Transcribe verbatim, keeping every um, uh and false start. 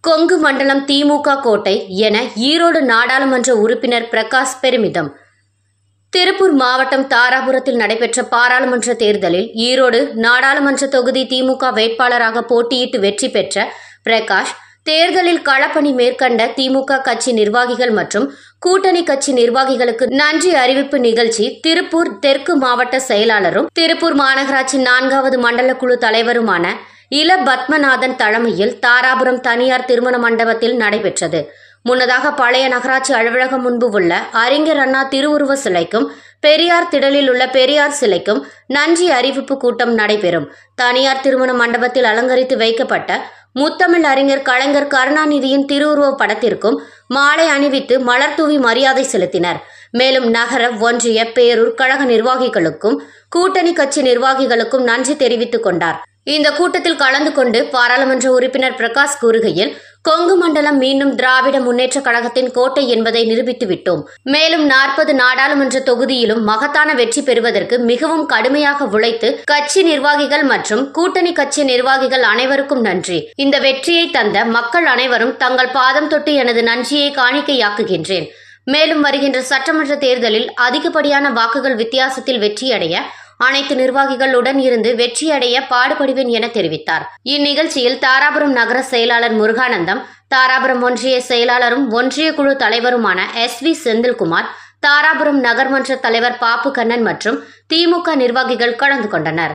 கொங்கு மண்டலம் திமுக கோட்டை என ஈரோடு நாடாளுமன்ற உறுப்பினர் பிரகாஷ் பெருமிதம். திருப்பூர் மாவட்டம் தாராபுரத்தில் நடைபெற்ற பாராளுமன்ற தேர்தலில் ஈரோடு நாடாளுமன்ற தொகுதி திமுக வேட்பாளராக போட்டியிட்டு வெற்றி பெற்ற பிரகாஷ், தேர்தலில் களப்பணி மேற்கண்ட திமுக கட்சி நிர்வாகிகள் மற்றும் கூட்டணி கட்சி நிர்வாகிகளுக்கு நன்றி அறிவிப்பு நிகழ்ச்சி திருப்பூர் தெற்கு மாவட்ட செயலாளரும் திருப்பூர் மாநகராட்சி நான்காவது மண்டல குழு தலைவருமான இல பத்மநாதன் தலைமையில் தாராபுரம் தனியார் திருமண மண்டபத்தில் நடைபெற்றது. முன்னதாக பழைய நகராட்சி அலுவலகம் முன்பு உள்ள அறிஞர் அண்ணா திருவுருவ சிலைக்கும் பெரியார் திடலில் உள்ள பெரியார் சிலைக்கும் நன்றி அறிவிப்பு கூட்டம் நடைபெறும். தனியார் திருமண மண்டபத்தில் அலங்கரித்து வைக்கப்பட்ட முத்தமிழ் அறிஞர் கலைஞர் கருணாநிதியின் திருவுருவ படத்திற்கும் மாலை அணிவித்து மலர் தூவி மரியாதை செலுத்தினர். மேலும் நகர, ஒன்றிய, பேரூர் கழக நிர்வாகிகளுக்கும் கூட்டணி கட்சி நிர்வாகிகளுக்கும் நன்றி தெரிவித்துக் கொண்டார். இந்த கூட்டத்தில் கலந்து கொண்டு பாராளுமன்ற உறுப்பினர் பிரகாஷ் கூறுகையில், கொங்கு மண்டலம் மீண்டும் திராவிட முன்னேற்ற கழகத்தின் கோட்டை என்பதை நிரூபித்து விட்டோம். மேலும் நாற்பது நாடாளுமன்ற தொகுதியிலும் மகத்தான வெற்றி பெறுவதற்கு மிகவும் கடுமையாக உழைத்து கட்சி நிர்வாகிகள் மற்றும் கூட்டணி கட்சி நிர்வாகிகள் அனைவருக்கும் நன்றி. இந்த வெற்றியை தந்த மக்கள் அனைவரும் தங்கள் பாதம் தொட்டு எனது நன்றியை காணிக்கையாக்குகின்றேன். மேலும் வருகின்ற சட்டமன்ற தேர்தலில் அதிகப்படியான வாக்குகள் வித்தியாசத்தில் வெற்றியடைய அனைத்து நிர்வாகிகளுடன் இருந்து வெற்றியடைய பாடுபடுவேன் என தெரிவித்தார். இந்நிகழ்ச்சியில் தாராபுரம் நகர செயலாளர் முருகானந்தம், தாராபுரம் ஒன்றிய செயலாளரும் ஒன்றிய குழு தலைவருமான எஸ் வி செந்தில்குமார், தாராபுரம் நகர்மன்ற தலைவர் பாப்பு கண்ணன் மற்றும் திமுக நிர்வாகிகள் கலந்து கொண்டனர்.